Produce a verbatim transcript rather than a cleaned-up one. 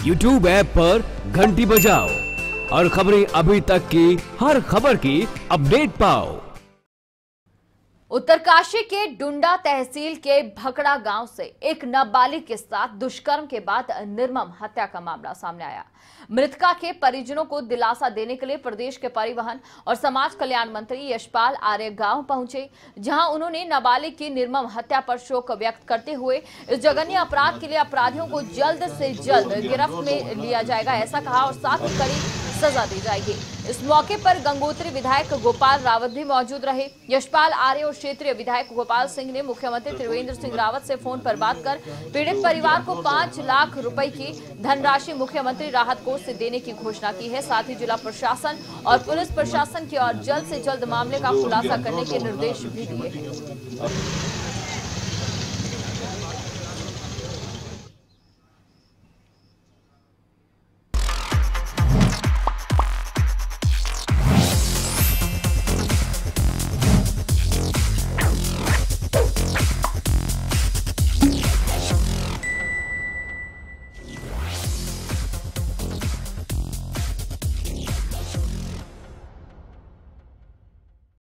YouTube app पर घंटी बजाओ और खबरें अभी तक की हर खबर की अपडेट पाओ। उत्तरकाशी के डुंडा तहसील के भकड़ा गांव से एक नाबालिग के साथ दुष्कर्म के बाद निर्मम हत्या का मामला सामने आया। मृतका के परिजनों को दिलासा देने के लिए प्रदेश के परिवहन और समाज कल्याण मंत्री यशपाल आर्य गांव पहुंचे, जहां उन्होंने नाबालिग की निर्मम हत्या पर शोक व्यक्त करते हुए इस जघन्य अपराध के लिए अपराधियों को जल्द से जल्द गिरफ्त में लिया जाएगा ऐसा कहा और साथ ही कड़ी सजा दी जाएगी। इस मौके पर गंगोत्री विधायक गोपाल रावत भी मौजूद रहे। यशपाल आर्य और क्षेत्रीय विधायक गोपाल सिंह ने मुख्यमंत्री त्रिवेंद्र सिंह रावत से फोन पर बात कर पीड़ित परिवार को पांच लाख रुपए की धनराशि मुख्यमंत्री राहत कोष से देने की घोषणा की है। साथ ही जिला प्रशासन और पुलिस प्रशासन की ओर जल्द से जल्द मामले का खुलासा करने के निर्देश भी दिए हैं।